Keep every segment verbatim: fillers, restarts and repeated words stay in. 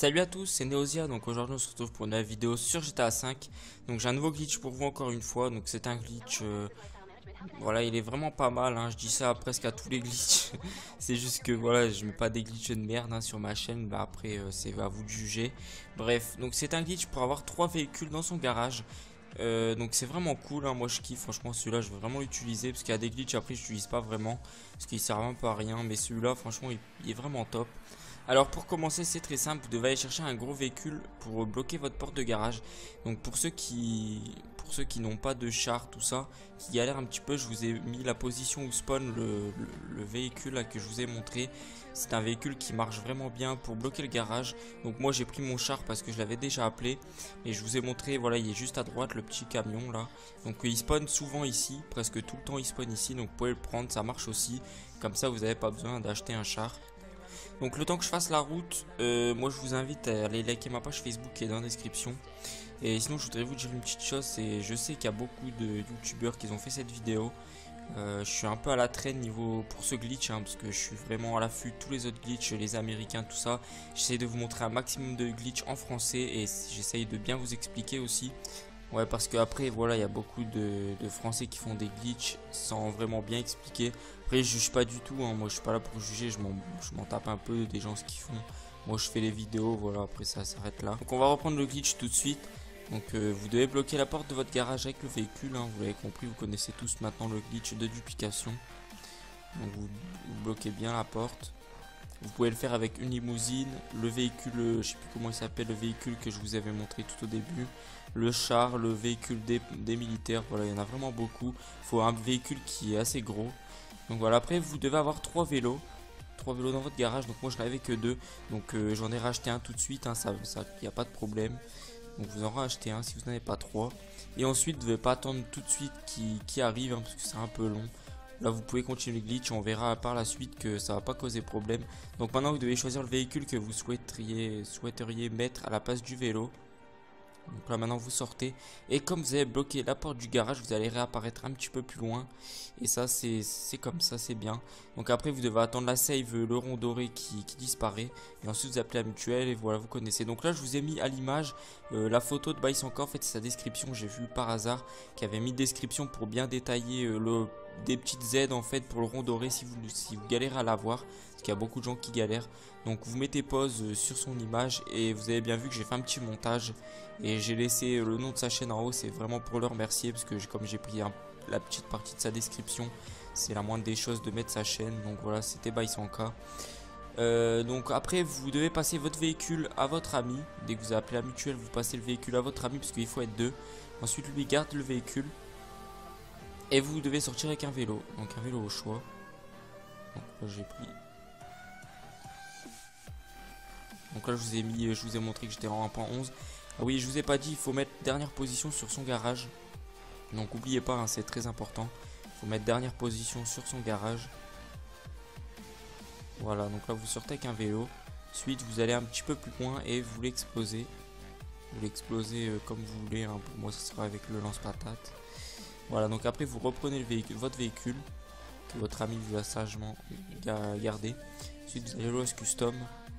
Salut à tous, c'est Neosia. Donc aujourd'hui on se retrouve pour une nouvelle vidéo sur G T A cinq. Donc j'ai un nouveau glitch pour vous encore une fois. Donc c'est un glitch, euh, voilà, il est vraiment pas mal, hein. Je dis ça presque à tous les glitches. C'est juste que voilà, je mets pas des glitches de merde, hein, sur ma chaîne. Bah après euh, c'est à vous de juger. Bref, donc c'est un glitch pour avoir trois véhicules dans son garage. Euh, donc c'est vraiment cool, hein. Moi je kiffe franchement celui-là, je vais vraiment l'utiliser parce qu'il y a des glitches après je n'utilise pas vraiment parce qu'il sert un peu à rien, mais celui-là franchement il, il est vraiment top. Alors pour commencer c'est très simple, vous devez aller chercher un gros véhicule pour bloquer votre porte de garage. Donc pour ceux qui pour ceux qui n'ont pas de char, tout ça, qui galèrent un petit peu, je vous ai mis la position où spawn le, le, le véhicule là que je vous ai montré. C'est un véhicule qui marche vraiment bien pour bloquer le garage. Donc moi j'ai pris mon char parce que je l'avais déjà appelé. Et je vous ai montré, voilà, il est juste à droite le petit camion là. Donc il spawn souvent ici, presque tout le temps il spawn ici. Donc vous pouvez le prendre, ça marche aussi. Comme ça vous n'avez pas besoin d'acheter un char. Donc le temps que je fasse la route, euh, moi je vous invite à aller liker ma page Facebook qui est dans la description. Et sinon je voudrais vous dire une petite chose, c'est je sais qu'il y a beaucoup de youtubeurs qui ont fait cette vidéo. Euh, je suis un peu à la traîne niveau pour ce glitch, hein, parce que je suis vraiment à l'affût de tous les autres glitches, les américains, tout ça. J'essaie de vous montrer un maximum de glitch en français et j'essaye de bien vous expliquer aussi. Ouais, parce que après voilà, il y a beaucoup de, de français qui font des glitches sans vraiment bien expliquer. Après je juge pas du tout, hein. Moi je suis pas là pour juger, je m'en tape un peu des gens ce qu'ils font. Moi je fais les vidéos, voilà, après ça s'arrête là. Donc on va reprendre le glitch tout de suite. Donc euh, vous devez bloquer la porte de votre garage avec le véhicule, hein. Vous l'avez compris, vous connaissez tous maintenant le glitch de duplication. Donc vous, vous bloquez bien la porte. Vous pouvez le faire avec une limousine, le véhicule, je sais plus comment il s'appelle, le véhicule que je vous avais montré tout au début, le char, le véhicule des, des militaires, voilà, il y en a vraiment beaucoup. Il faut un véhicule qui est assez gros. Donc voilà, après vous devez avoir trois vélos, trois vélos dans votre garage. Donc moi je n'avais que deux, donc euh, j'en ai racheté un tout de suite, hein, ça, ça, y a pas de problème. Donc vous en rachetez un si vous n'en avez pas trois. Et ensuite vous ne devez pas attendre tout de suite qui, qui arrive, hein, parce que c'est un peu long. Là vous pouvez continuer le glitch, on verra par la suite que ça va pas causer problème. Donc maintenant vous devez choisir le véhicule que vous souhaiteriez, souhaiteriez mettre à la place du vélo. Donc là maintenant vous sortez et comme vous avez bloqué la porte du garage, vous allez réapparaître un petit peu plus loin. Et ça c'est comme ça, c'est bien. Donc après vous devez attendre la save, le rond doré qui, qui disparaît. Et ensuite vous appelez la mutuelle et voilà, vous connaissez. Donc là je vous ai mis à l'image euh, la photo de Baïsanka. En fait c'est sa description, j'ai vu par hasard qui avait mis description pour bien détailler euh, le, des petites aides en fait pour le rond doré si vous, si vous galérez à l'avoir. Parce qu'il y a beaucoup de gens qui galèrent. Donc vous mettez pause sur son image et vous avez bien vu que j'ai fait un petit montage et j'ai laissé le nom de sa chaîne en haut. C'est vraiment pour le remercier parce que comme j'ai pris un, la petite partie de sa description, c'est la moindre des choses de mettre sa chaîne. Donc voilà, c'était Baïsanka. Euh, donc après vous devez passer votre véhicule à votre ami. Dès que vous appelez la mutuelle, vous passez le véhicule à votre ami parce qu'il faut être deux. Ensuite lui garde le véhicule et vous devez sortir avec un vélo. Donc un vélo au choix. Donc là j'ai pris. Donc là je vous ai mis, je vous ai montré que j'étais en un point onze. Ah oui, je vous ai pas dit, il faut mettre dernière position sur son garage. Donc n'oubliez pas, hein, c'est très important. Il faut mettre dernière position sur son garage. Voilà, donc là vous sortez avec un vélo. Ensuite vous allez un petit peu plus loin et vous l'explosez. Vous l'explosez euh, comme vous voulez, hein. Pour moi ça sera avec le lance-patate. Voilà, donc après vous reprenez le véhicule, votre véhicule que votre ami vous a sagement gardé. Ensuite vous allez au Lost Custom.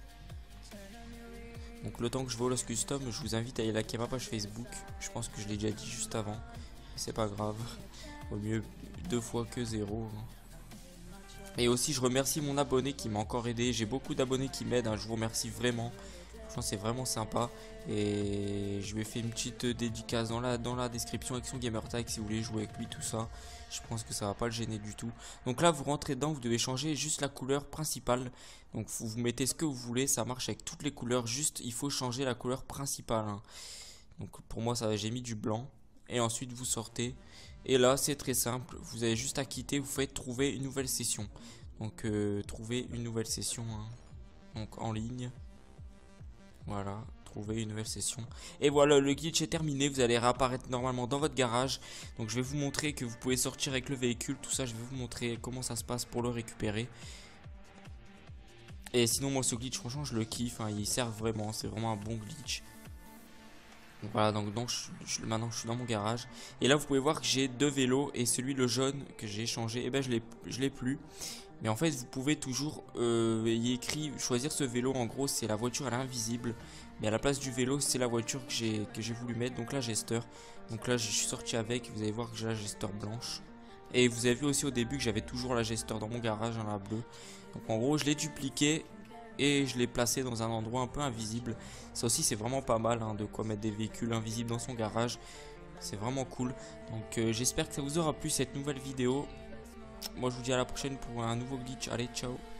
Donc le temps que je vais au Lost Custom, je vous invite à aller liker ma page Facebook. Je pense que je l'ai déjà dit juste avant. C'est pas grave. Au mieux deux fois que zéro. Et aussi je remercie mon abonné qui m'a encore aidé. J'ai beaucoup d'abonnés qui m'aident, hein. Je vous remercie vraiment. Franchement c'est vraiment sympa. Et je lui ai fait une petite dédicace dans la, dans la description avec son gamertag si vous voulez jouer avec lui, tout ça. Je pense que ça va pas le gêner du tout. Donc là vous rentrez dedans, vous devez changer juste la couleur principale. Donc vous, vous mettez ce que vous voulez, ça marche avec toutes les couleurs. Juste il faut changer la couleur principale, hein. Donc pour moi ça j'ai mis du blanc. Et ensuite vous sortez. Et là c'est très simple, vous avez juste à quitter, vous faites trouver une nouvelle session. Donc euh, trouver une nouvelle session, hein. Donc en ligne. Voilà, trouver une nouvelle session. Et voilà, le glitch est terminé. Vous allez réapparaître normalement dans votre garage. Donc je vais vous montrer que vous pouvez sortir avec le véhicule. Tout ça, je vais vous montrer comment ça se passe pour le récupérer. Et sinon, moi, ce glitch, franchement, je le kiffe, hein. Il sert vraiment, c'est vraiment un bon glitch. Donc voilà, donc, donc je, je, maintenant je suis dans mon garage. Et là, vous pouvez voir que j'ai deux vélos. Et celui, le jaune, que j'ai échangé, et eh ben je l'ai plus. Mais en fait vous pouvez toujours euh, y écrit choisir ce vélo. En gros c'est la voiture elle est invisible, mais à la place du vélo c'est la voiture que j'ai que j'ai voulu mettre. Donc là Jester, donc là je suis sorti avec, vous allez voir que j'ai la Jester blanche. Et vous avez vu aussi au début que j'avais toujours la Jester dans mon garage, dans la bleue. Donc en gros je l'ai dupliqué et je l'ai placé dans un endroit un peu invisible. Ça aussi c'est vraiment pas mal hein, de quoi mettre des véhicules invisibles dans son garage. C'est vraiment cool. Donc euh, j'espère que ça vous aura plu cette nouvelle vidéo. Moi je vous dis à la prochaine pour un nouveau glitch. Allez, ciao.